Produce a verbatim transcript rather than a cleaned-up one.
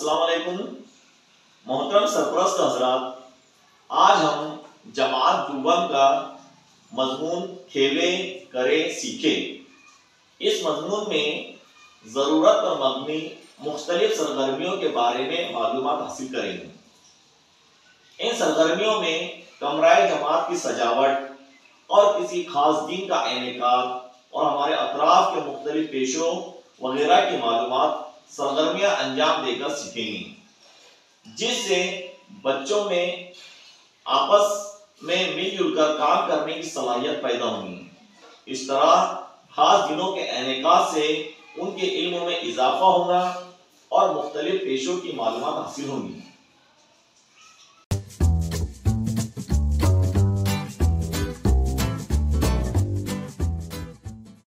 अस्सलाम वालेकुम मोहतरम सरपरस्त हजरात, आज हम जमात जुबन का मजमून खेले करे सीखे इस मजमून में ज़रूरत पर मबनी मुख्तलिफ सरगर्मियों के बारे में मालूमात हासिल करेंगे। इन सरगर्मियों में कमराए जमात की सजावट और किसी खास दिन का इनेकाद और हमारे अतराफ के मुख्तलिफ पेशों वगैरह की मालूमात सरगर्मियां अंजाम देकर सीखेंगे, जिससे बच्चों में आपस में मिलजुल कर काम करने की सलाहियत पैदा होगी। इस तरह खास दिनों के इनेकाद से उनके इल्म में इजाफा होगा और मुख्तलिफ पेशों की मालूमात हासिल होंगी।